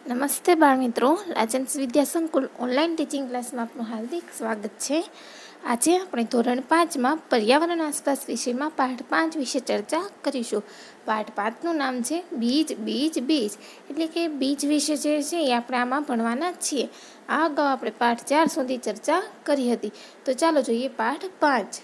નમસ્તે બાળમિત્રો, રાજન્સ વિદ્યા સંકુલ ઓનલાઈન ટીચિંગ ક્લાસમાં આપનું હાર્દિક સ્વાગત છે. આજે આપણે ધોરણ 5માં પર્યાવરણ આસપાસ વિષયમાં પાઠ 5 વિશે ચર્ચા કરીશું. પાઠ 5નું નામ છે બીજ બીજ બીજ, એટલે કે બીજ વિશે જે છે એ આપણે આમાં ભણવાના છીએ. આ અગાઉ આપણે પાઠ 4 સુધી ચર્ચા કરી હતી. તો ચાલો જોઈએ પાઠ 5.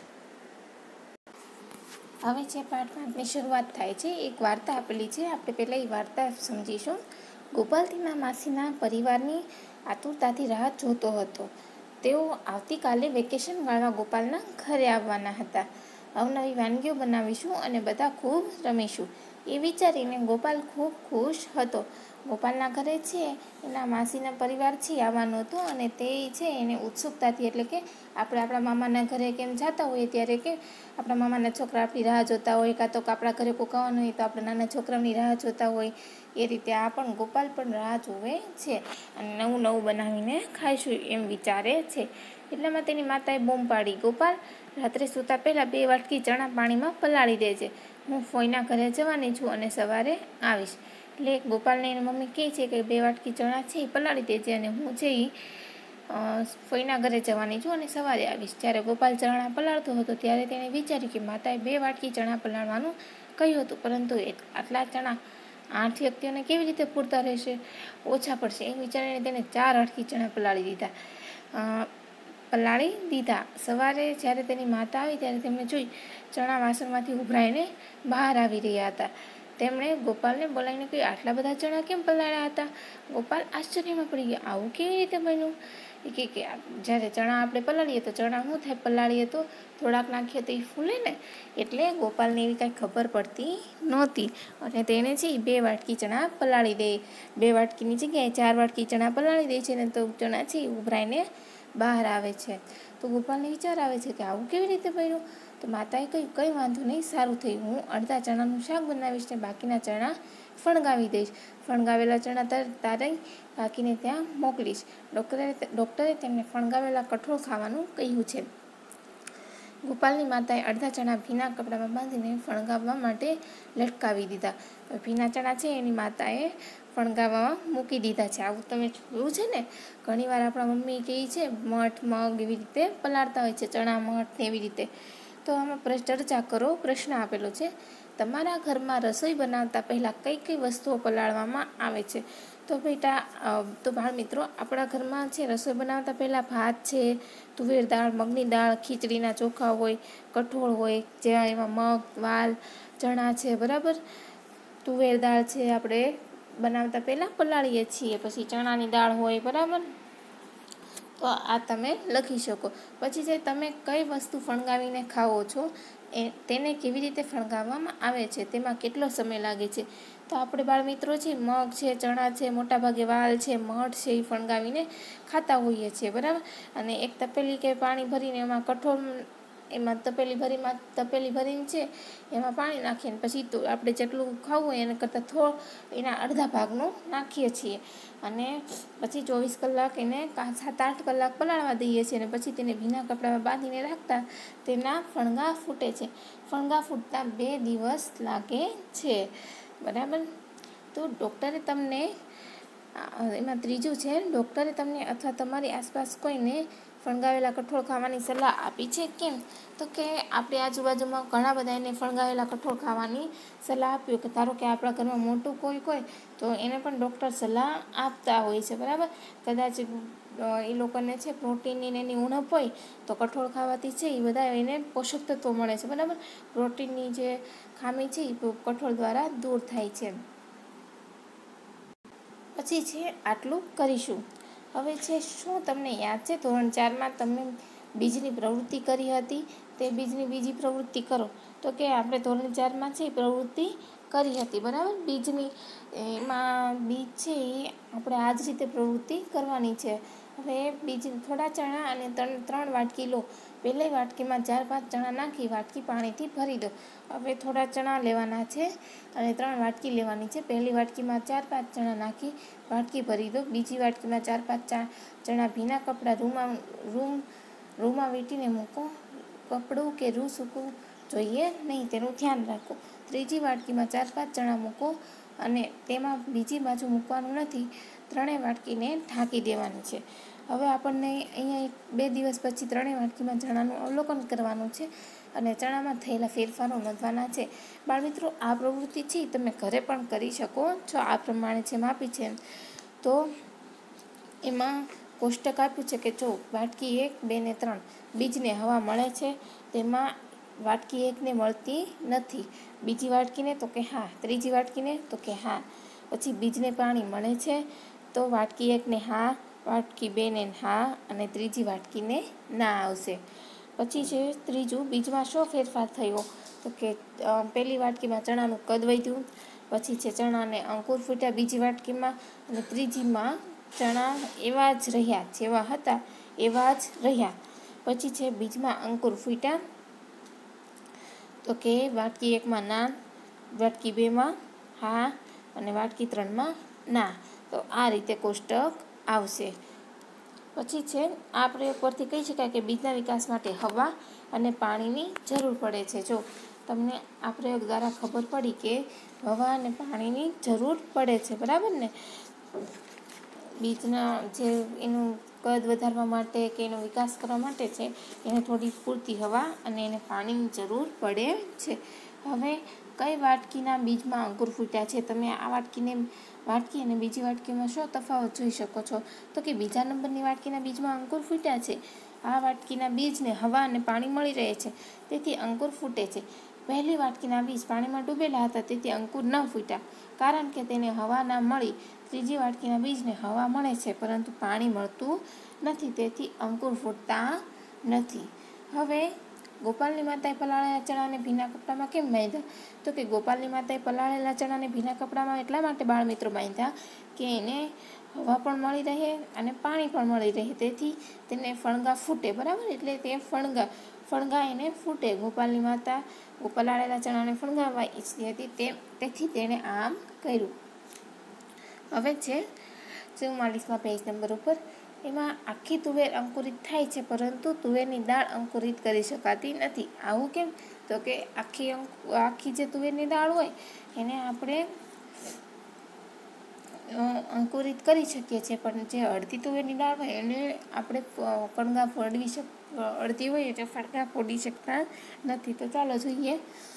હવે જે પાઠ 5ની શરૂઆત થાય છે, એક વાર્તા આપેલી છે. આપણે પહેલાં એ વાર્તા સમજીશું. ગોપાલ તેના માસીના પરિવારની આતુરતાથી રાહ જોતો હતો. તેઓ આવતીકાલે વેકેશન ગાળવા ગોપાલના ઘરે આવવાના હતા. અવનવી વાનગીઓ બનાવીશું અને બધા ખૂબ રમીશું, એ વિચારીને ગોપાલ ખૂબ ખુશ હતો. ગોપાલના ઘરે છે એના માસીના પરિવાર છે આવવાનું હતું, અને તે છે એને ઉત્સુકતાથી, એટલે કે આપણે આપણા મામાના ઘરે કેમ જતા હોઈએ ત્યારે કે આપણા મામાના છોકરા આપણી રાહ જોતા હોય, કાં તો આપણા ઘરે કોઈ આવવાનું હોય તો આપણે નાના છોકરાઓની રાહ જોતા હોય, એ રીતે આ પણ ગોપાલ પણ રાહ જોવે છે અને નવું નવું બનાવીને ખાઈશું એમ વિચારે છે. એટલામાં તેની માતાએ બૂમ પાડી, ગોપાલ, રાત્રે સૂતા પહેલાં 2 વાટકી ચણા પાણીમાં પલાળી દેજે. હું ફોઈના ઘરે જવાની છું અને સવારે આવીશ. એટલે ગોપાલને એની મમ્મી કહે છે કે 2 વાટકી ચણા છે એ પલાળી દેજે, અને હું છે એ ફોઈના ઘરે જવાની છું અને સવારે આવીશ. જ્યારે ગોપાલ ચણા પલાળતો હતો ત્યારે તેણે વિચાર્યું કે માતાએ 2 વાટકી ચણા પલાળવાનું કહ્યું હતું, પરંતુ આટલા ચણા 8 વ્યક્તિઓને કેવી રીતે પૂરતા રહેશે, ઓછા પડશે, એ વિચારીને તેને 4 વાટકી ચણા પલાળી દીધા. સવારે જ્યારે તેની માતા આવી ત્યારે તેમણે જોઈ ચણા વાસણમાંથી ઉભરાઈને બહાર આવી રહ્યા હતા. તેમણે ગોપાલને બોલાવીને કહ્યું, આટલા બધા ચણા કેમ પલાળ્યા હતા? ગોપાલ આશ્ચર્યમાં પડી ગયો, આવું કેવી રીતે બન્યું? એ કહે કે જ્યારે ચણા આપણે પલાળીએ તો ચણા શું થાય, પલાળીએ તો થોડાક નાખીએ તો એ ફૂલે ને. એટલે ગોપાલને એવી કાંઈ ખબર પડતી નહોતી, અને તેણે છે એ 2 વાટકી ચણા પલાળી દે. 2 વાટકીની જગ્યાએ 4 વાટકી ચણા પલાળી દે છે ને તો ચણા છે એ ઉભરાઈને બહાર આવે છે. તો ગોપાલને વિચાર આવે છે કે આવું કેવી રીતે બન્યું? તો માતાએ કહ્યું, કંઈ વાંધો નહીં, સારું થયું, હું અડધા ચણાનું શાક બનાવીશ ને બાકીના ચણા ફણગાવી દઈશ. ફણગાવેલા ચણા તારે બાકીને ત્યાં મોકલીશ. ડૉક્ટરે તેમને ફણગાવેલા કઠોળ ખાવાનું કહ્યું છે. ગોપાલની માતાએ અડધા ચણા ભીના કપડામાં બાંધીને ફણગાવવા માટે લટકાવી દીધા. ભીના ચણા છે એની માતાએ ફણગાવવામાં મૂકી દીધા છે. આવું તમે જોયું છે ને, ઘણીવાર આપણા મમ્મી કહે છે મઠ, મગ એવી રીતે પલાળતા હોય છે, ચણા મઠ એવી રીતે. તો આમાં ચર્ચા કરો. પ્રશ્ન આપેલો છે, તમારા ઘરમાં રસોઈ બનાવતા પહેલાં કઈ કઈ વસ્તુઓ પલાળવામાં આવે છે? તો બેટા, તો બાળ મિત્રો, આપણા ઘરમાં છે રસોઈ બનાવતા પહેલાં ભાત છે, તુવેર દાળ, મગની દાળ, ખીચડીના ચોખા હોય, કઠોળ હોય, જેવા એમાં મગ, વાલ, ચણા છે, બરાબર. તુવેર દાળ છે આપણે બનાવતા પહેલાં પલાળીએ છીએ, પછી ચણાની દાળ હોય, બરાબર. તો આ તમે લખી શકો. પછી જે તમે કઈ વસ્તુ ફણગાવીને ખાઓ છો તેને કેવી રીતે ફણગાવવામાં આવે છે, તેમાં કેટલો સમય લાગે છે. તો આપણે બાળ મિત્રો છે મગ છે, ચણા છે, મોટાભાગે વાલ છે, મઠ છે, એ ફણગાવીને ખાતા હોઈએ છીએ, બરાબર. અને એક તપેલી કે પાણી ભરીને એમાં કઠોળ, એમાં તપેલી ભરીને છે એમાં પાણી નાખીને પછી તો આપણે જેટલું ખાવું હોય એના કરતાં એના અડધા ભાગનું નાખીએ છીએ, અને પછી 24 કલાક એને 7-8 કલાક પલાળવા દઈએ છીએ, અને પછી તેને ભીના કપડામાં બાંધીને રાખતા તેના ફણગા ફૂટે છે. ફણગા ફૂટતા 2 દિવસ લાગે છે, બરાબર. તો ડૉક્ટરે તમને, એમાં ત્રીજું છે, ડૉક્ટરે તમને અથવા તમારી આસપાસ કોઈને ફણગાવેલા કઠોળ ખાવાની સલાહ આપી છે, કેમ? તો કે આપણી આજુબાજુમાં ઘણા બધા એને ફણગાવેલા કઠોળ ખાવાની સલાહ આપ્યું, કે ધારો કે આપણા ઘરમાં મોટું કોઈ તો એને પણ ડૉક્ટર સલાહ આપતા હોય છે, બરાબર. કદાચ એ લોકોને છે પ્રોટીનની એની ઉણપ હોય તો કઠોળ ખાવાથી છે એ બધા એને પોષક તત્વો મળે છે, બરાબર. પ્રોટીનની જે ખામી છે એ કઠોળ દ્વારા દૂર થાય છે. પછી છે આટલું કરીશું. હવે છે, શું તમને યાદ છે ધોરણ 4માં તમે બીજની પ્રવૃત્તિ કરી હતી? તે બીજની બીજી પ્રવૃત્તિ કરો. તો કે આપણે ધોરણ 4માં છે એ પ્રવૃત્તિ કરી હતી, બરાબર. બીજની, એમાં બીજ છે એ આપણે આ જ રીતે પ્રવૃત્તિ કરવાની છે. હવે બીજ, થોડા ચણા અને 3 વાટકી લો. પહેલી વાટકીમાં 4-5 ચણા નાખી વાટકી પાણીથી ભરી દો. હવે થોડા ચણા લેવાના છે અને 3 વાટકી લેવાની છે. પહેલી વાટકીમાં 4-5 ચણા નાખી વાટકી ભરી દો. બીજી વાટકીમાં 4-5 ચણા ભીના કપડા રૂમાં વીંટીને મૂકો. કપડું કે રૂ સૂકવું જોઈએ નહીં, તેનું ધ્યાન રાખો. ત્રીજી વાટકીમાં 4-5 ચણા મૂકો. અને તેમાં બીજી બાજુ મૂકવાનું નથી. ત્રણેય વાટકીને ઢાંકી દેવાની છે. હવે આપણને અહીંયા 2 દિવસ પછી ત્રણેય વાટકીમાં ચણાનું અવલોકન કરવાનું છે અને ચણામાં થયેલા ફેરફારો નોંધવાના છે. બાળમિત્રો, આ પ્રવૃત્તિ છે તમે ઘરે પણ કરી શકો છો. આ પ્રમાણે જેમ આપી છે તો એમાં કોષ્ટક આપ્યું છે કે જો વાટકી 1, 2 ને 3 બીજને હવા મળે છે, તેમાં વાટકી 1ને મળતી નથી. બીજી વાટકીને તો કે હા, ત્રીજી વાટકીને તો કે હા. પછી બીજને પાણી મળે છે તો વાટકી 1ને હા, વાટકી 2ને હા અને ત્રીજી વાટકીને ના આવશે. પછી છે ત્રીજું, બીજમાં શો ફેરફાર થયો તો કે પહેલી વાટકીમાં ચણાનું કદ વધ્યું, પછી છે ચણાને અંકુર ફૂટ્યા બીજી વાટકીમાં, અને ત્રીજીમાં ચણા એવા જ રહ્યા જેવા હતા એવા જ રહ્યા. પછી છે બીજમાં અંકુર ફૂટ્યા તો કે વાટકી 1માં ના, વાટકી 2માં હા અને વાટકી 3માં ના. તો આ રીતે કોષ્ટક આવશે. પછી છે આ પ્રયોગ પરથી કહી શકાય કે બીજના વિકાસ માટે હવા અને પાણીની જરૂર પડે છે. જો તમને આ પ્રયોગ દ્વારા ખબર પડી કે હવા અને પાણીની જરૂર પડે છે, બરાબર ને. બીજના જે એનું કદ વધારવા માટે કે એનો વિકાસ કરવા માટે છે એને થોડી પૂરતી હવા અને એને પાણીની જરૂર પડે છે. હવે કઈ વાટકીના બીજમાં અંકુર ફૂટ્યા છે? તમે આ વાટકી અને બીજી વાટકીમાં શું તફાવત જોઈ શકો છો? તો કે બીજા નંબરની વાટકીના બીજમાં અંકુર ફૂટ્યા છે. આ વાટકીના બીજને હવા અને પાણી મળી રહે છે, તેથી અંકુર ફૂટે છે. પહેલી વાટકીના બીજ પાણીમાં ડૂબેલા હતા, તેથી અંકુર ન ફૂટ્યા, કારણ કે તેને હવા ના મળી. ત્રીજી વાટકીના બીજને હવા મળે છે પરંતુ પાણી મળતું નથી, તેથી અંકુર ફૂટતા નથી. હવે ગોપાલની માતાએ પલાળેલા ચણાને ભીના કપડામાં કેમ બાંધ્યા? તો કે ગોપાલની માતાએ પલાળેલા ચણાને ભીના કપડામાં એટલા માટે બાળમિત્રો બાંધ્યા કે એને હવા પણ મળી રહે અને પાણી પણ મળી રહે, તેથી તેને ફણગા ફૂટે, બરાબર. એટલે તે ફણગા એને ફૂટે. ગોપાલની માતા પલાળેલા ચણાને ફણગાવવા ઈચ્છતી હતી, તેથી તેણે આમ કર્યું. હવે છે 44માં પેજ નંબર ઉપર, એમાં આખી તુવેર અંકુરિત થાય છે પરંતુ તુવેરની દાળ અંકુરિત કરી શકાતી નથી. આવું કેમ? તો કે આખી જે તુવેરની દાળ હોય એને આપણે અંકુરિત કરી શકીએ છીએ, પણ જે અડધી તુવેરની દાળ હોય એને આપણે અડધી હોય એટલે ફણગા ફોડી શકતા નથી. તો ચાલો જોઈએ.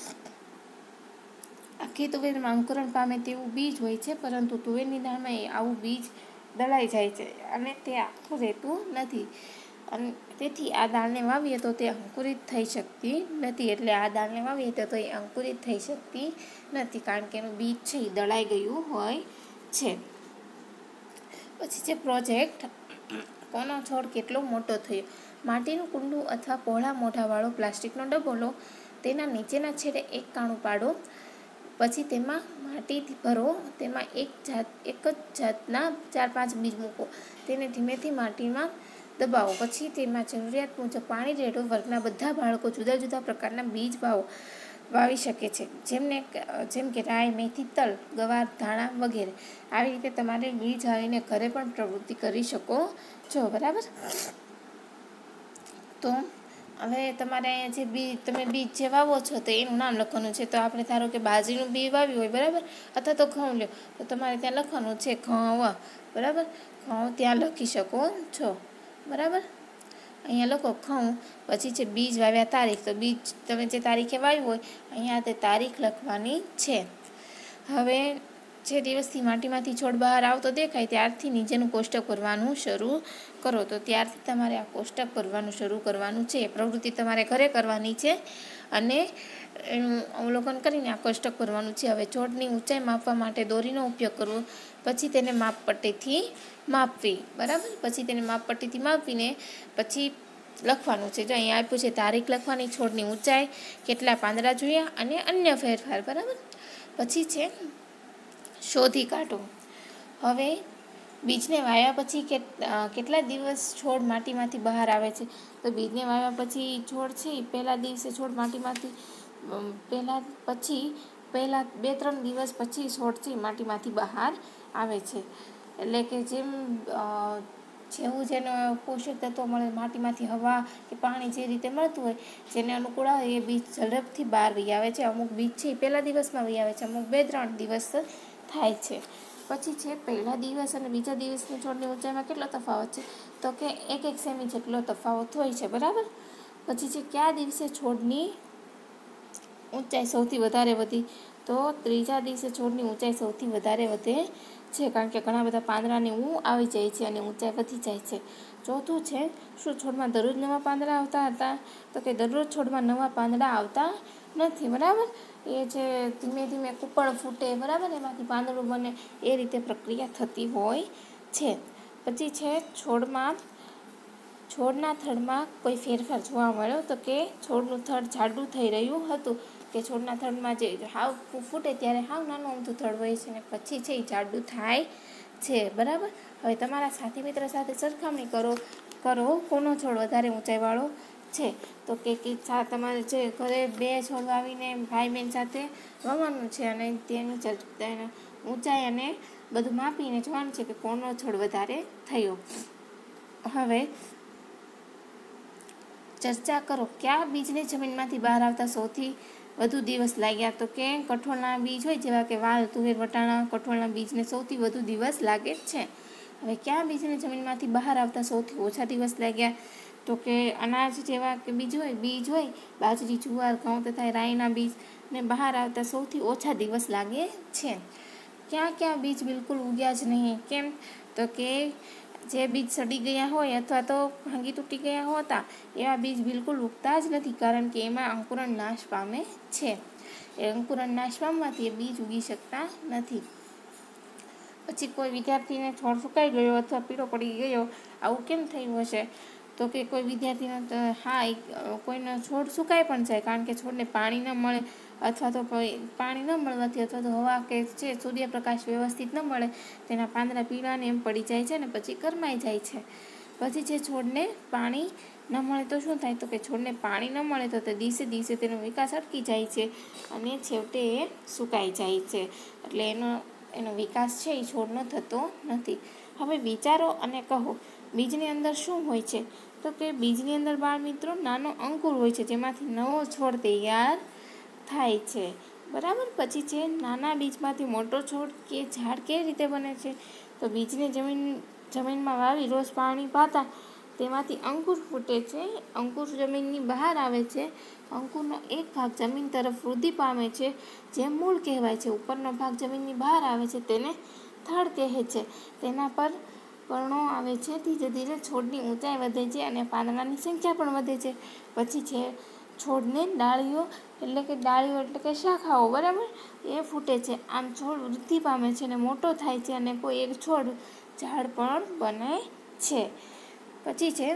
આખી તુવેરમાં અંકુરણ પામે તેવું બીજ હોય છે, પરંતુ તુવેરની દાળમાં આવું બીજ દળાઈ જાય છે અને તે આખું રહેતું નથી, અને તેથી આ દાળને વાવીએ તો તે અંકુરિત થઈ શકતી નથી. એટલે આ દાળને વાવીએ તો એ અંકુરિત થઈ શકતી નથી, કારણ કે એનું બીજ છે એ દળાઈ ગયું હોય છે. પછી છે પ્રોજેક્ટ કોનો છોડ કેટલો મોટો થયો? માટીનું કુંડું અથવા પહોળા મોઢાવાળો પ્લાસ્ટિકનો ડબ્બો લો, તેના નીચેના છેડે એક કાણું પાડો, પછી તેમાં માટીથી ભરો, તેમાં એક જ જાતના 4-5 બીજ મૂકો, તેને ધીમેથી માટીમાં દબાવો, પછી તેમાં જરૂરિયાત મુજબ પાણી રેડો. વર્ગના બધા બાળકો જુદા જુદા પ્રકારના બીજ વાવી શકે છે, જેમ કે રાઈ, મેથી, તલ, ગવાર, ધાણા વગેરે. આવી રીતે તમારે બીજ વાવીને ઘરે પણ પ્રવૃત્તિ કરી શકો છો, બરાબર. તો હવે તમારે અહીંયા તમે બીજ જે વાવો છો તો એનું નામ લખવાનું છે. તો આપણે ધારો કે બાજરીનું બી વાવ્યું હોય, બરાબર, અથવા તો ઘઉં લો તો તમારે ત્યાં લખવાનું છે ઘઉં, બરાબર. ઘઉં ત્યાં લખી શકો છો, બરાબર. અહીંયા લખો ઘઉં, પછી છે બીજ વાવ્યા તારીખ, તો બીજ તમે જે તારીખે વાવ્યું હોય અહીંયા તે તારીખ લખવાની છે. હવે જે દિવસથી માટીમાંથી છોડ બહાર આવતો દેખાય ત્યારથી નીચેનું કોષ્ટક ભરવાનું શરૂ કરો. તો ત્યારથી તમારે આ કોષ્ટક ભરવાનું શરૂ કરવાનું છે. પ્રવૃત્તિ તમારે ઘરે કરવાની છે અને એનું અવલોકન કરીને આ કોષ્ટક ભરવાનું છે. હવે છોડની ઊંચાઈ માપવા માટે દોરીનો ઉપયોગ કરવો, પછી તેને માપપટ્ટીથી માપવી, બરાબર. પછી તેને માપપટ્ટીથી માપીને પછી લખવાનું છે. જો અહીંયા આપ્યું છે તારીખ લખવાની, છોડની ઊંચાઈ, કેટલા પાંદડા જોયા અને અન્ય ફેરફાર, બરાબર. પછી છે શોધી કાઢો. હવે બીજને વાવ્યા પછી કેટલા દિવસ છોડ માટીમાંથી બહાર આવે છે? તો બીજને વાવ્યા પછી છોડ છે પહેલા દિવસે છોડ માટીમાંથી પહેલા 2-3 દિવસ પછી છોડ છે માટીમાંથી બહાર આવે છે. એટલે કે જેવું જેને પોષક તત્વો મળે માટીમાંથી, હવા કે પાણી જે રીતે મળતું હોય જેને અનુકૂળ આવે એ બીજ ઝડપથી બહાર વહી આવે છે. અમુક બીજ છે એ પહેલા દિવસમાં વહી આવે છે, અમુક 2-3 દિવસ થાય છે. પછી છે પહેલા દિવસ અને બીજા દિવસની છોડની ઊંચાઈમાં કેટલો તફાવત છે? તો કે 1 સેમી જેટલો તફાવત હોય છે, બરાબર. પછી છે કયા દિવસે છોડની ઊંચાઈ સૌથી વધારે વધી? તો ત્રીજા દિવસે છોડની ઊંચાઈ સૌથી વધારે વધે છે, કારણ કે ઘણા બધા પાંદડાને આવી જાય છે અને ઊંચાઈ વધી જાય છે. ચોથું છે, શું છોડમાં દરરોજ નવા પાંદડા આવતા હતા? તો કે દરરોજ છોડમાં નવા પાંદડા આવતા નથી, બરાબર. એ જે ધીમે ધીમે કૂપળ ફૂટે, બરાબર, એમાંથી પાંદડું બને, એ રીતે પ્રક્રિયા થતી હોય છે. પછી છે છોડના થડમાં કોઈ ફેરફાર જોવા મળ્યો? તો કે છોડનું થડ જાડું થઈ રહ્યું હતું, કે છોડના થડમાં જે હાવ ફૂટે ત્યારે હાવ નાનું અમથું થડ હોય છે ને પછી છે એ જાડું થાય છે, બરાબર. હવે તમારા સાથી મિત્ર સાથે સરખામણી કરો કોનો છોડ વધારે ઊંચાઈવાળો છે? તો કે તમારે જે ઘરે 2 છોડ વાવીને ભાઈ બહેન સાથે વાવવાનું છે અને તેની ઊંચાઈ અને બધું માપીને જોવાનું છે કે કોનો છોડ વધારે થયો. હવે ચર્ચા કરો, કયા બીજને જમીનમાંથી બહાર આવતા સૌથી વધુ દિવસ લાગ્યા? તો કે કઠોળના બીજ હોય, જેવા કે વાલ, તુવેર, વટાણા, કઠોળના બીજને સૌથી વધુ દિવસ લાગે છે. હવે કયા બીજને જમીનમાંથી બહાર આવતા સૌથી ઓછા દિવસ લાગ્યા? તો કે અનાજ જેવા કે બીજ હોય, બાજરી, જુવાર, ઘઉં તથા રાઈના બીજને બહાર આવતા સૌથી ઓછા દિવસ લાગે છે. ક્યાં બીજ બિલકુલ ઉગ્યા જ નહીં? કેમ? તો કે જે બીજ સડી ગયા હોય અથવા તો ભાંગી તૂટી ગયા હોતા એવા બીજ બિલકુલ ઉગતા જ નથી, કારણ કે એમાં અંકુરણ નાશ પામે છે. એ અંકુરણ નાશ પામવાથી એ બીજ ઉગી શકતા નથી. પછી કોઈ વિદ્યાર્થીને છોડ સુકાઈ ગયો અથવા પીળો પડી ગયો, આવું કેમ થયું હશે? તો કે કોઈ વિદ્યાર્થીનો કોઈનો છોડ સુકાઈ પણ જાય, કારણ કે છોડને પાણી ન મળે, અથવા તો પાણી ન મળવાથી, અથવા તો હવા કે છે સૂર્યપ્રકાશ વ્યવસ્થિત ન મળે, તેના પાંદડા પીળાને એમ પડી જાય છે ને પછી કરમાઈ જાય છે. પછી જે છોડને પાણી ન મળે તો શું થાય? તો કે છોડને પાણી ન મળે તો તે દિવસે દિવસે તેનો વિકાસ અટકી જાય છે અને છેવટે એ સુકાઈ જાય છે. એટલે એનો વિકાસ છે એ છોડનો થતો નથી. હવે વિચારો અને કહો, બીજની અંદર શું હોય છે? તો કે બીજની અંદર બાળ મિત્રો નાનો અંકુર હોય છે, જેમાંથી નવો છોડ તૈયાર થાય છે, બરાબર. પછી છે નાના બીજમાંથી મોટો છોડ કે ઝાડ કેવી રીતે બને છે? તો બીજને જમીનમાં વાવી રોજ પાણી પાતા તેમાંથી અંકુર ફૂટે છે. અંકુર જમીનની બહાર આવે છે. અંકુરનો એક ભાગ જમીન તરફ વૃદ્ધિ પામે છે, જે મૂળ કહેવાય છે. ઉપરનો ભાગ જમીનની બહાર આવે છે, તેને થડ કહે છે. તેના પર પર્ણો આવે છે. ધીરે ધીરે છોડની ઊંચાઈ વધે છે અને પાંદડાની સંખ્યા પણ વધે છે. પછી છે છોડને ડાળીઓ એટલે કે શાખાઓ, બરાબર, એ ફૂટે છે. આમ છોડ વૃદ્ધિ પામે છે અને મોટો થાય છે અને કોઈ એક છોડ ઝાડ પણ બને છે. પછી છે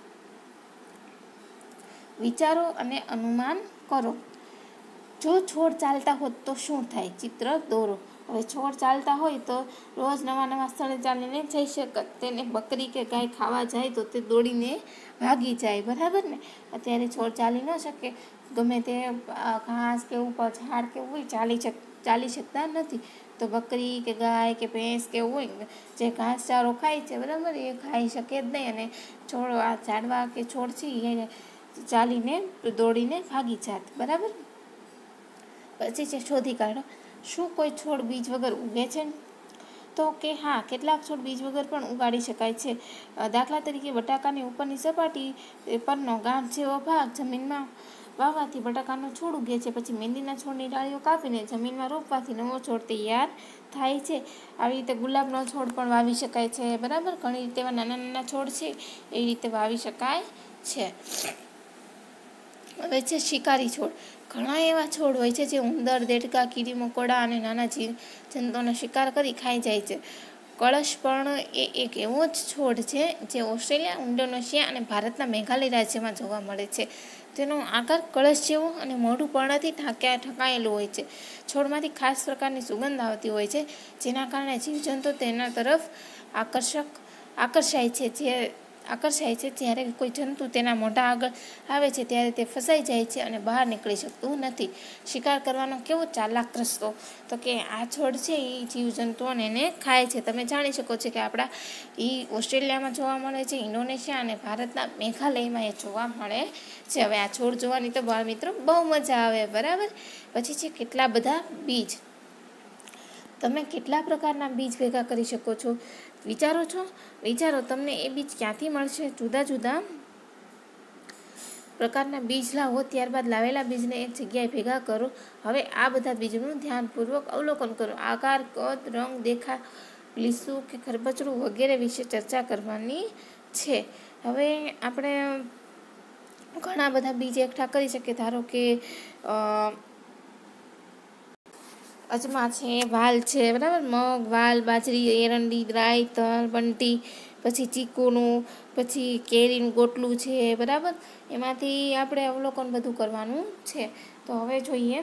વિચારો અને અનુમાન કરો. જો છોડ ચાલતા હોત તો શું થાય? ચિત્ર દોરો. હવે છોડ ચાલતા હોય તો રોજ નવા સ્થળે ચાલીને જઈ શકત. તેને બકરી કે ગાય ખાવા જાય તો તે દોડીને ભાગી જાય, બરાબર ને. અત્યારે છોડ ચાલી ન શકે, ગમે તે ઘાસ કે ઉપર ઝાડ કે હોય ચાલી શકતા નથી, તો બકરી કે ગાય કે ભેંસ કે હોય જે ઘાસચારો ખાય છે, બરાબર, એ ખાઈ શકે જ નહીં અને ઝાડવા કે છોડ છે એ ચાલીને દોડીને ભાગી જાત, બરાબર. પછી છે શોધી કાઢો, શું કોઈ છોડ બીજ વગર ઉગે છે? તો કે હા, કેટલાક છોડ બીજ વગર પણ ઉગાડી શકાય છે. દાખલા તરીકે બટાકાની ઉપરની સપાટી પરનો ગાંઠ જેવો ભાગ જમીનમાં વાવવાથી બટાકાનો છોડ ઉગે છે. પછી મહેંદીના છોડની ડાળીઓ કાપીને જમીનમાં રોપવાથી નવો છોડ તૈયાર થાય છે. આવી રીતે ગુલાબનો છોડ પણ વાવી શકાય છે, બરાબર. ઘણી રીતે એવા નાના છોડ છે એ રીતે વાવી શકાય છે. હવે છે શિકારી છોડ. ઘણા એવા છોડ હોય છે જે ઉંદર, દેડકા, કીડી મકોડા અને નાના જંતુઓનો શિકાર કરી ખાઈ જાય છે. કળશ પણ એ એક એવો જ છોડ છે જે ઓસ્ટ્રેલિયા, ઇન્ડોનેશિયા અને ભારતના મેઘાલય રાજ્યમાં જોવા મળે છે. તેનો આકાર કળશ જેવો અને મોઢું પર્ણથી ઢંકાયેલું હોય છે. છોડમાંથી ખાસ પ્રકારની સુગંધ આવતી હોય છે, જેના કારણે જીવજંતુ તેના તરફ આકર્ષાય છે. જ્યારે કોઈ જંતુ તેના મોઢા આગળ આવે છે ત્યારે તે ફસાઈ જાય છે અને બહાર નીકળી શકતું નથી. શિકાર કરવાનો કેવો ચાલાક રસ્તો! તો કે આ છોડ છે એ જીવજંતુઓને એને ખાય છે. તમે જાણી શકો છો કે આપણા ઓસ્ટ્રેલિયામાં જોવા મળે છે, ઇન્ડોનેશિયા અને ભારતના મેઘાલયમાં એ જોવા મળે છે. હવે આ છોડ જોવાની તો બાળ મિત્રો બહુ મજા આવે, બરાબર. પછી છે કેટલા બધા બીજ. તમે કેટલા પ્રકારના બીજ ભેગા કરી શકો છો? વિચારો છો? વિચારો, તમને એ બીજ ક્યાંથી મળશે? જુદા જુદા પ્રકારના બીજ લાવો, ત્યારબાદ લાવેલા બીજને એક જગ્યાએ ભેગા કરો. હવે આ બધા બીજનું ધ્યાનપૂર્વક અવલોકન કરો. આકાર, કદ, રંગ, દેખાવ, લીસું કે ખરબચડું વગેરે વિશે ચર્ચા કરવાની છે. હવે આપણે ઘણા બધા બીજ એકઠા કરી શકીએ. ધારો કે અજમા છે, વાલ છે, બરાબર, મગ, વાલ, બાજરી, એરંડી, રાઈ, તલ, બંટી, પછી ચીકુનું, પછી કેરીનું ગોટલું છે, બરાબર. એમાંથી આપણે અવલોકન બધું કરવાનું છે. તો હવે જોઈએ,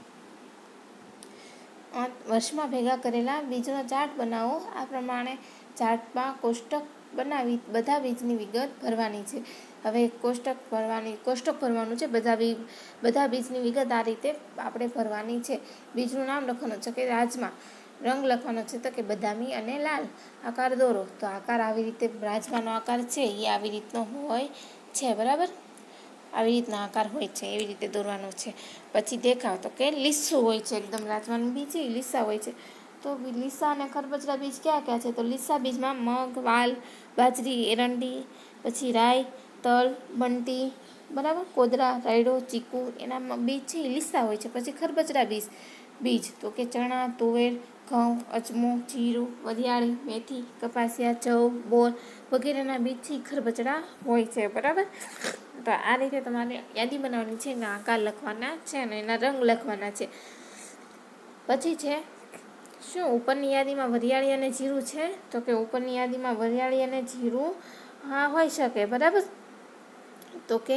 વર્ષમાં ભેગા કરેલા બીજનો ચાર્ટ બનાવો. આ પ્રમાણે ચાર્ટમાં કોષ્ટક બનાવી બધા બીજની વિગત ભરવાની છે. હવે કોષ્ટક ભરવાનું છે. બધા બીજની વિગત આ રીતે આપણે ભરવાની છે. બીજનું નામ લખવાનું છે કે રાજમા. રંગ લખવાનો છે તો કે બદામી અને લાલ. આકાર દોરો. તો આકાર આવી રીતે રાજમાનો આકાર છે એ આવી રીતનો હોય છે, બરાબર. આવી રીતના આકાર હોય છે, એવી રીતે દોરવાનો છે. પછી દેખાવ, તો કે લીસું હોય છે એકદમ. રાજમાનું બીજ છે એ લીસા હોય છે. તો લીસા અને ખરબચડા બીજ ક્યાં ક્યાં છે? તો લીસા બીજમાં મગ, વાલ, બાજરી, એરંડી, પછી રાઈ, તલ, બંટી, બરાબર, કોદરા, રાયડો, ચીકુ, એના બીજ છે એ લીસા હોય છે. પછી ખરબચડા બીજ તો કે ચણા, તુવેર, ઘઉં, અજમો, જીરું, વરિયાળી, મેથી, કપાસિયા, જવ, બોર વગેરેના બીજ છે ખરબચડા હોય છે, બરાબર. તો આ રીતે તમારે યાદી બનાવવાની છે, એના આકાર લખવાના છે અને એના રંગ લખવાના છે. પછી છે શું ઉપરની યાદીમાં વરિયાળી અને જીરું છે? તો કે ઉપરની યાદીમાં વરિયાળી અને જીરું હા હોઈ શકે, બરાબર. તો કે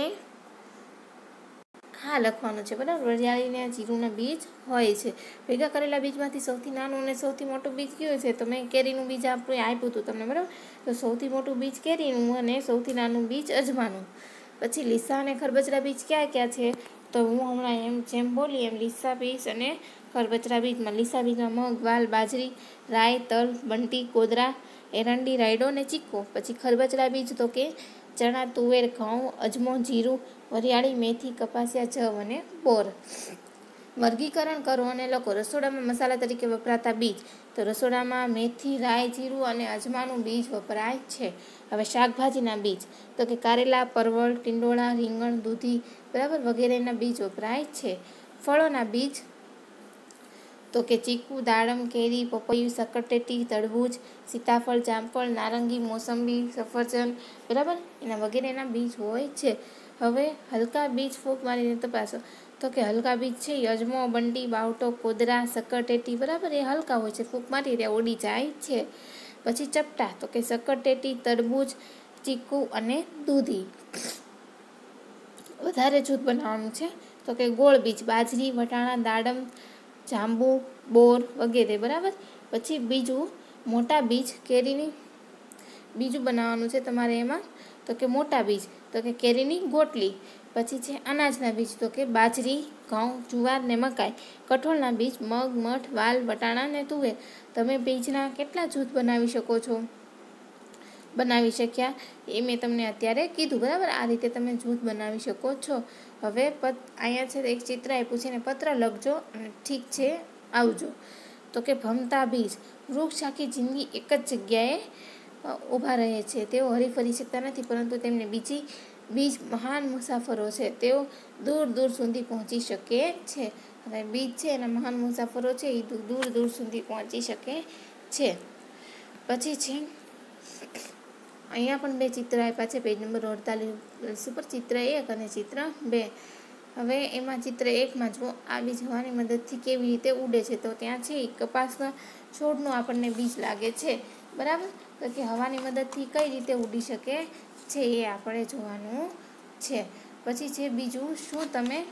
હા લખવાનું છે, બરાબર. વરિયાળી અને જીરુંના બીજ હોય છે. ભેગા કરેલા બીજમાંથી સૌથી નાનું અને સૌથી મોટું બીજ કયું છે? તો મેં કેરીનું બીજ આપ્યું હતું તમને, બરાબર. તો સૌથી મોટું બીજ કેરીનું અને સૌથી નાનું બીજ અજમાનું. પછી લીસા અને ખરબચડા બીજ ક્યાં ક્યાં છે? તો હું હમણાં જેમ બોલી એમ લીસા બીજ અને ખરબચડા બીજમાં લીસા બીજમાં મગ, વાલ, બાજરી, રાઈ, તલ, બંટી, કોદરા, એરંડી, રાયડો અને ચીકો. પછી ખરબચડા બીજ તો કે ચણા, તુવેર, ઘઉં, અજમો, જીરું, વરિયાળી, મેથી, કપાસિયા, જવ અને બોર. વર્ગીકરણ કરો અને લખો. રસોડામાં મસાલા તરીકે વપરાતા બીજ. તો રસોડામાં મેથી, રાઈ, જીરું અને અજમાનું બીજ વપરાય છે. હવે શાકભાજીના બીજ તો કે કારેલા, પરવળ, ટીંડોળા, રીંગણ, દૂધી, બરાબર, વગેરેના બીજ વપરાય છે. ફળોના બીજ તો કે ચીકુ, દાડમ, કેરી, પપૈયું, સકરટેટી, તરબૂચ, સીતાફળ, જામફળ, નારંગી, મોસંબી, સફરજન, બરાબર, એના વગેરેના બીજ હોય છે. હવે હલકા બીજ ફૂંક મારીને તપાસો. તો કે હલકા બીજ છે અજમો, બંટી, બાવટો, કોદરા, સકરટેટી, બરાબર, એ હલકા હોય છે, ફૂંક મારી રહ્યા ઉડી જાય છે. પછી ચપટા તો કે સકરટેટી, તરબૂચ, ચીકુ અને દૂધી. વધારે જૂથ બનાવવાનું છે તો કે ગોળ બીજ બાજરી, વટાણા, દાડમ, જાંબુ, બોર વગેરે, બરાબર. પછી બીજું મોટા બીજ કેરીની બીજું બનાવવાનું છે તમારે એમાં તો કે મોટા બીજ તો કે કેરીની ગોટલી. પછી છે અનાજના બીજ તો કે બાજરી, ઘઉં, જુવાર ને મકાઈ. કઠોળના બીજ મગ, મઠ, વાલ, વટાણા ને તુવેર. તમે બીજના કેટલા જૂથ બનાવી શકો છો? બનાવી શક્યા એ મેં તમને અત્યારે કીધું, બરાબર. આ રીતે તમે જૂથ બનાવી શકો છો. હવે અહીંયા છે એક ચિત્ર આપ્યું છે ને પત્ર લખજો અને ઠીક છે આવજો. તો કે ભમતા બીજ. વૃક્ષ આખી જિંદગી એક જ જગ્યાએ ઊભા રહે છે. તેઓ હરીફરી શકતા નથી, પરંતુ તેમને બીજ મહાન મુસાફરો છે. તેઓ દૂર દૂર સુધી પહોંચી શકે છે. હવે બીજ છે એના મહાન મુસાફરો છે એ દૂર દૂર સુધી પહોંચી શકે છે. પછી છે અહીંયા પણ બે ચિત્ર આપ્યા છે પેજ નંબર 48 ઉપર, ચિત્ર 1 અને ચિત્ર 2. હવે એમાં ચિત્ર 1માં જુઓ, આ બીજ હવાની મદદથી કેવી રીતે ઉડે છે? તો ત્યાં છે કપાસના છોડનું આપણને બીજ લાગે છે, બરાબર. તો કે હવાની મદદથી કઈ રીતે ઉડી શકે છે એ આપણે જોવાનું છે. પછી છે બીજું, શું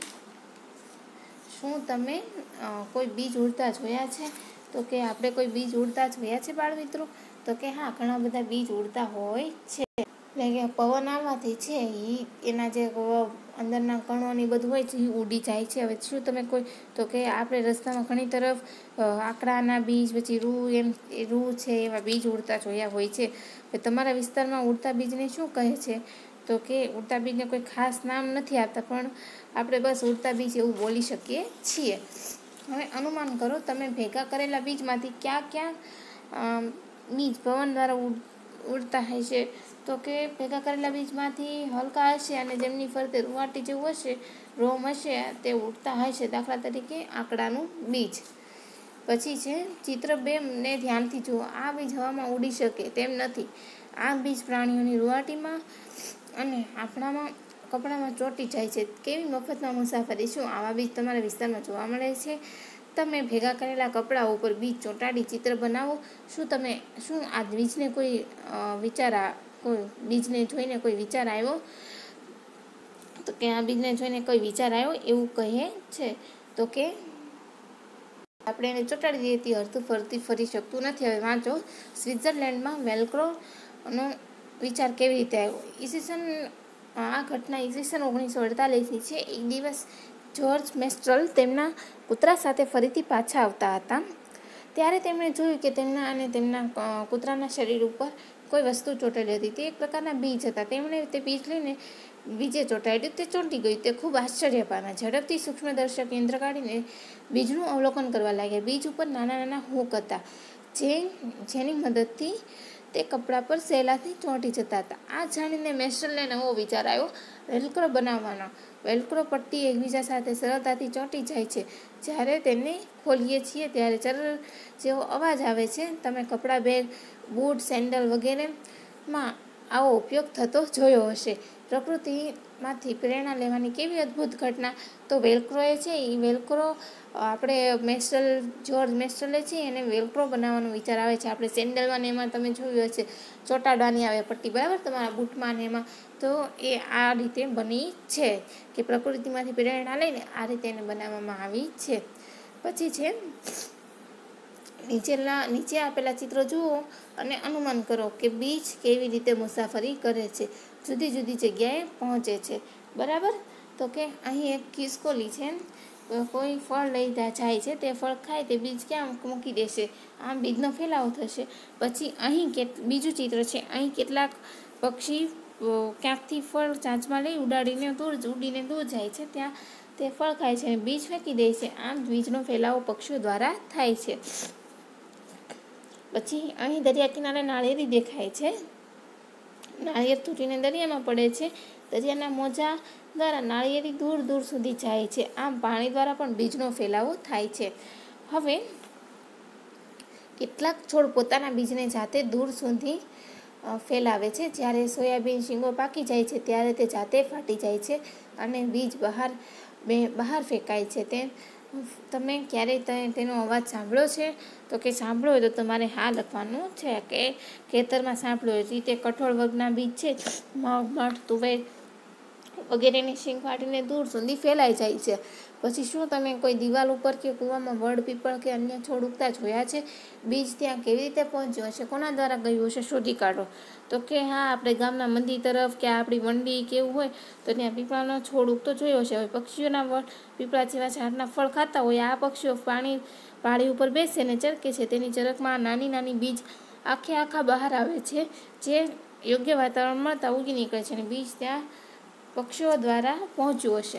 તમે કોઈ બીજ ઉડતા જોયા છે? તો કે આપણે કોઈ બીજ ઉડતા જોયા છે બાળ મિત્રો? તો કે હા, ઘણા બધા બીજ ઉડતા હોય છે. એટલે કે પવન આવવાથી છે એના જે અંદરના કણોની બધું હોય છે એ ઉડી જાય છે. હવે શું તમે તો કે આપણે રસ્તામાં ઘણી તરફ આકડાના બીજ, પછી રૂ છે એવા બીજ ઉડતા જોયા હોય છે. તમારા વિસ્તારમાં ઉડતા બીજને શું કહે છે? તો કે ઉડતા બીજને કોઈ ખાસ નામ નથી આપતા, પણ આપણે બસ ઉડતા બીજ એવું બોલી શકીએ છીએ. હવે અનુમાન કરો, તમે ભેગા કરેલા બીજમાંથી ક્યાં બીજ પવન દ્વારા ઉડતા હશે? તો કે ભેગા કરેલા બીજમાંથી હલકા હશે અને જેમની ફરતે રૂંવાટી જેવું હશે, રોમ હશે, તે ઉડતા હશે. દાખલા તરીકે આંકડાનું બીજ. પછી છે ચિત્ર 2 ને ધ્યાનથી જુઓ. આ બીજ હવામાં ઉડી શકે તેમ નથી. આ બીજ પ્રાણીઓની રૂંવાટીમાં અને આપણામાં કપડામાં ચોંટી જાય છે. કેવી મફતમાં મુસાફરી! શું આવા બીજ તમારા વિસ્તારમાં જોવા મળે છે? તમે ભેગા કરેલા કપડા ઉપર બીજ ચોંટાડી ચિત્ર બનાવો. શું આ બીજને કોઈ બીજને જોઈને કોઈ વિચાર આવ્યો? તો કે આ બીજને જોઈને કોઈ વિચાર આવ્યો એવું કહે છે. તો કે આપણે એને ચોંટાડી દઈએ તે હરતું ફરતી ફરી શકતું નથી. હવે વાંચો. સ્વિટ્ઝરલેન્ડમાં વેલ્ક્રોનો વિચાર કેવી રીતે આવ્યો? આ ઘટના ઈસવીસન 1948ની છે. એક દિવસ જ્યોર્જ મેસ્ટ્રલ તેમના કૂતરા સાથે ફરીથી પાછા આવતા હતા. ત્યારે તેમણે જોયું કે તેમના અને તેમના કૂતરાના શરીર ઉપર કોઈ વસ્તુ ચોંટેલી હતી. તે એક પ્રકારના બીજ હતા. તેમણે તે બીજ લઈને બીજે ચોંટાડ્યું. તે ચોંટી ગયું. તે ખૂબ આશ્ચર્ય પામ્યા. ઝડપથી સૂક્ષ્મદર્શક યંત્ર કાઢીને બીજનું અવલોકન કરવા લાગ્યા. બીજ ઉપર નાના નાના હૂક હતા, જેની મદદથી તે કપડા પર સહેલાથી ચોંટી જતા હતા. આ જાણીને મેસ્ટ્રલને નવો વિચાર આવ્યો, વેલ્ક્રો બનાવવાનો. વેલ્ક્રો પટ્ટી એકબીજા સાથે સરળતાથી ચોંટી જાય છે. જ્યારે તેને ખોલીએ છીએ ત્યારે ચરર જેવો અવાજ આવે છે. તમે કપડાં, બેગ, બૂટ, સેન્ડલ વગેરેમાં આવો ઉપયોગ થતો જોયો હશે. પ્રકૃતિમાંથી પ્રેરણા લેવાની કેવી અદ્ભુત ઘટના! તો વેલ્ક્રોએ છે એ વેલ્ક્રો આપણે જ્યોર્જ મેસ્ટ્રલે છે એને વેલ્ક્રો બનાવવાનો વિચાર આવે છે. આપણે સેન્ડલમાં ને એમાં તમે જોયું હશે ચોંટાડવાની આવે પટ્ટી, બરાબર, તમારા બૂટમાં ને એમાં. તો એ આ રીતે બની છે કે પ્રકૃતિમાંથી પ્રેરણા લઈને આ રીતે એને બનાવવામાં આવી છે. પછી છે નીચે આપેલા ચિત્રો જુઓ અને અનુમાન કરો કે બીજ કેવી રીતે મુસાફરી કરે છે, જુદી જુદી જગ્યાએ પહોંચે છે. બરાબર. તો કે અહીં એક ખિસકોલી છે, કોઈ ફળ લઈ જાય છે. તે ફળ ખાય તે બીજ ક્યાં મૂકી દેશે? આમ બીજનો ફેલાવો થશે. પછી અહીં બીજું ચિત્ર છે. અહીં કેટલાક પક્ષી ક્યાંકથી ફળ ચાંચમાં લઈ ઉડીને દૂર જાય છે. ત્યાં તે ફળ ખાય છે અને બીજ ફેંકી દે છે. આમ બીજનો ફેલાવો પક્ષીઓ દ્વારા થાય છે. પછી અહીં દરિયા કિનારે નાળિયેરી દેખાય છે. નાળિયેર તૂટીને દરિયામાં પડે છે. દરિયાના મોજા દ્વારા નાળિયેરી દૂર દૂર સુધી જાય છે. આમ પાણી દ્વારા પણ બીજનો ફેલાવો થાય છે. હવે કેટલાક છોડ પોતાના બીજને જાતે દૂર સુધી ફેલાવે છે. જ્યારે સોયાબીન શીંગો પાકી જાય છે ત્યારે તે જાતે ફાટી જાય છે અને બીજ બહાર ફેંકાય છે. તમે ક્યારેય તેનો અવાજ સાંભળ્યો છે? તો કે સાંભળ્યો હોય તો તમારે હા લખવાનું છે. કે ખેતરમાં સાંભળ્યો હોય. રીતે કઠોળ વર્ગના બીજ છે, મગ, મઠ, તુવેર વગેરેની શીંગ ફાટીને દૂર સુધી ફેલાઈ જાય છે. પછી શું તમે કોઈ દિવાલ ઉપર કે કૂવામાં વડ, પીપળ કે અન્ય છોડ ઉગતા જોયા છે? બીજ ત્યાં કેવી રીતે પહોંચ્યું હશે? કોના દ્વારા ગયું હશે? શોધી કાઢો. તો કે હા, આપણે ગામના મંદિર તરફ કે આપણી મંડી કે એવું હોય તો ત્યાં પીપળાનો છોડ ઉગતો જોયો હશે. હવે પક્ષીઓના પીપળા જેવા ઝાડના ફળ ખાતા હોય. આ પક્ષીઓ પાળી ઉપર બેસે ને ચરકે છે. તેની ચરકમાં નાની નાની બીજ આખા બહાર આવે છે, જે યોગ્ય વાતાવરણ મળતા ઉગી નીકળે છે અને બીજ ત્યાં પક્ષીઓ દ્વારા પહોંચ્યું હશે.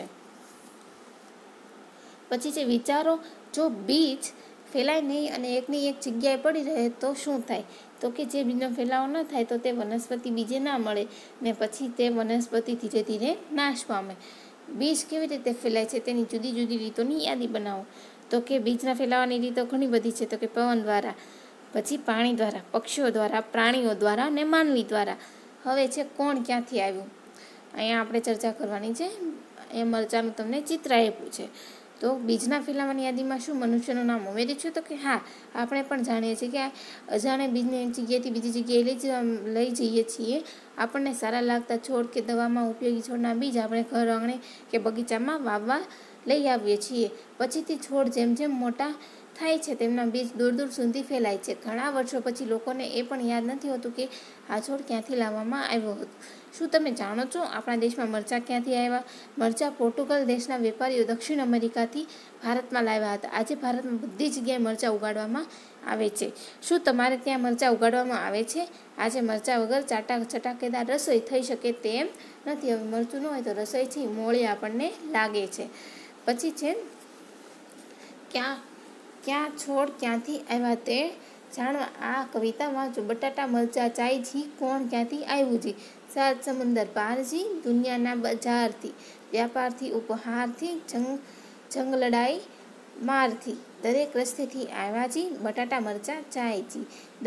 પછી છે વિચારો, જો બીજ ફેલાય નહીં અને એકની એક જગ્યાએ પડી રહે તો શું થાય? તો કે જે બીજનો ફેલાવો ન થાય તો તે વનસ્પતિ બીજે ના મળે ને પછી તે વનસ્પતિ ધીરે ધીરે નાશ પામે. બીજ કેવી રીતે ફેલાય છે તેની જુદી જુદી રીતોની યાદી બનાવો. તો કે બીજના ફેલાવાની રીતો ઘણી બધી છે. તો કે પવન દ્વારા, પછી પાણી દ્વારા, પક્ષીઓ દ્વારા, પ્રાણીઓ દ્વારા અને માનવી દ્વારા. હવે છે કોણ ક્યાંથી આવ્યું? અહીંયા આપણે ચર્ચા કરવાની છે. એ મરચાંનું તમને ચિત્ર આપ્યું છે. તો બીજના ફેલાવાની યાદીમાં શું મનુષ્યનું નામ ઉમેર્યું છે? તો કે હા, આપણે પણ જાણીએ છીએ કે અજાણે બીજને એક જગ્યાએથી બીજી જગ્યાએ લઈ જઈએ છીએ. આપણને સારા લાગતા છોડ કે દવામાં ઉપયોગી છોડના બીજ આપણે ઘર આંગણે કે બગીચામાં વાવવા લઈ આવીએ છીએ. પછીથી છોડ જેમ જેમ મોટા થાય છે તેમના બીજ દૂર દૂર સુધી ફેલાય છે. ઘણા વર્ષો પછી લોકોને એ પણ યાદ નથી હોતું કે આ છોડ ક્યાંથી લાવવામાં આવ્યો હતો. શું તમે જાણો છો આપણા દેશમાં મરચાં ક્યાંથી આવ્યા? મરચાં પોર્ટુગલ દેશના વેપારીઓ દક્ષિણ અમેરિકાથી ભારતમાં લાવ્યા હતા. આજે ભારતમાં બધી જગ્યાએ મરચાં ઉગાડવામાં આવે છે. શું તમારે ત્યાં મરચાં ઉગાડવામાં આવે છે? આજે મરચાં વગર ચટાકેદાર રસોઈ થઈ શકે તેમ નથી. હવે મરચું ન હોય તો રસોઈ છે મોળી આપણને લાગે છે. પછી છે ક્યાં ક્યાં છોડ ક્યાંથી આવ્યા તે જાણવા આ કવિતા વાંચો. બટાટા મરચાં ચાયજી, કોણ ક્યાંથી આવ્યું જી? સાત સમંદર પારજી, દુનિયાના બજારથી, વ્યાપારથી ઉપહારથી, જંગ લડાઈ મારથી, દરેક રસ્તેથી આવ્યાજી, બટાટા મરચાં ચાયજી.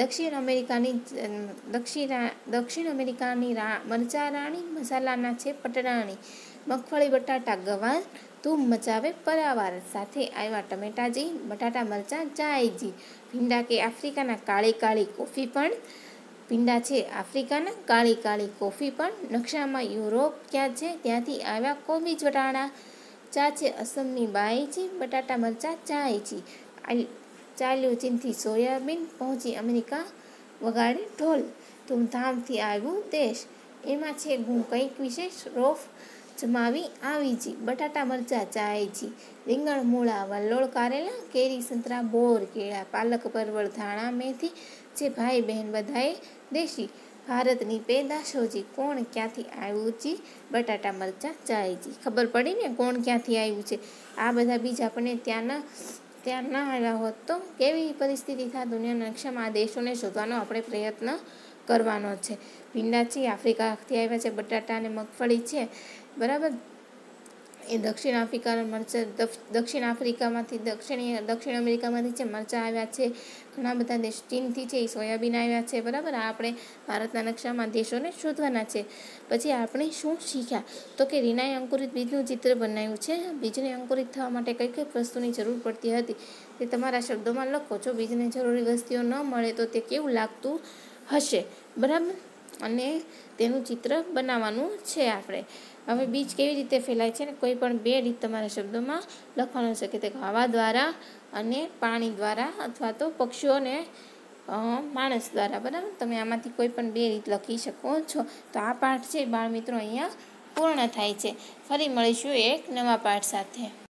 દક્ષિણ અમેરિકાની મરચાં રાણી, મસાલાના છે પટરાણી, મગફળી બટાટા ગવાર, ધૂમ મચાવે પરાવાર, સાથે આવ્યા ટમેટાજી, બટાટા મરચાં ચાયજી. ભીંડા કે આફ્રિકાના કાળી કાળી કોફી પણ, ભીંડા છે આફ્રિકાના કાળી કાળી કોફી પણ, નકશામાં યુરોપ ક્યાં છે ત્યાંથી આવ્યા કોબીજ વટાણા, ચા છે અસમની બાઈજી, બટાટા મરચાં ચાયજી. ચાલ્યું ચીનથી સોયાબીન, પહોંચી અમેરિકા વગાડે ઢોલ, ધૂમધામથી આવ્યું દેશ, એમાં છે ગુણ કંઈક વિશેષ, રોફ જમાવી આવીજી, બટાટા મરચાં ચાયજી. રીંગણ મૂળા વલ્લોળ કારેલા, કેરી સંતરા બોર કેળા, પાલક પરવળ ધાણા મેથી, જે ભાઈ બહેન બધાએ દેશી, ભારતની પેદાશોજી, કોણ ક્યાંથી આવ્યું જી, બટાટા મરચાં ચાયજી. ખબર પડી ને કોણ ક્યાંથી આવ્યું છે. આ બધા બીજ આપણને ત્યાં ના આવ્યા હોત તો કેવી પરિસ્થિતિ થાય. દુનિયાના નકશામાં આ દેશોને શોધવાનો આપણે પ્રયત્ન કરવાનો છે. ભીંડા છે આફ્રિકાથી આવ્યા છે, બટાટા અને મગફળી છે બરાબર એ દક્ષિણ અમેરિકામાંથી છે મરચાં આવ્યા છે. ઘણા બધા દેશ ચીનથી છે એ સોયાબીન આવ્યા છે બરાબર. આ આપણે ભારતના નકશામાં દેશોને શોધવાના છે. પછી આપણે શું શીખ્યા તો કે રીનાએ અંકુરિત બીજનું ચિત્ર બનાવ્યું છે. બીજને અંકુરિત થવા માટે કઈ કઈ વસ્તુની જરૂર પડતી હતી તે તમારા શબ્દોમાં લખો. જો બીજને જરૂરી વસ્તુઓ ન મળે તો તે કેવું લાગતું હશે બરાબર, અને તેનું ચિત્ર બનાવવાનું છે આપણે. હવે બીજ કેવી રીતે ફેલાય છે ને કોઈ પણ બે રીત તમારા શબ્દોમાં લખવાનું છે કે તે હવા દ્વારા અને પાણી દ્વારા અથવા તો પક્ષીઓ અને માણસ દ્વારા બરાબર. તમે આમાંથી કોઈ પણ બે રીત લખી શકો છો. તો આ પાઠ છે બાળ મિત્રો અહીંયા પૂર્ણ થાય છે. ફરી મળીશું એક નવા પાઠ સાથે.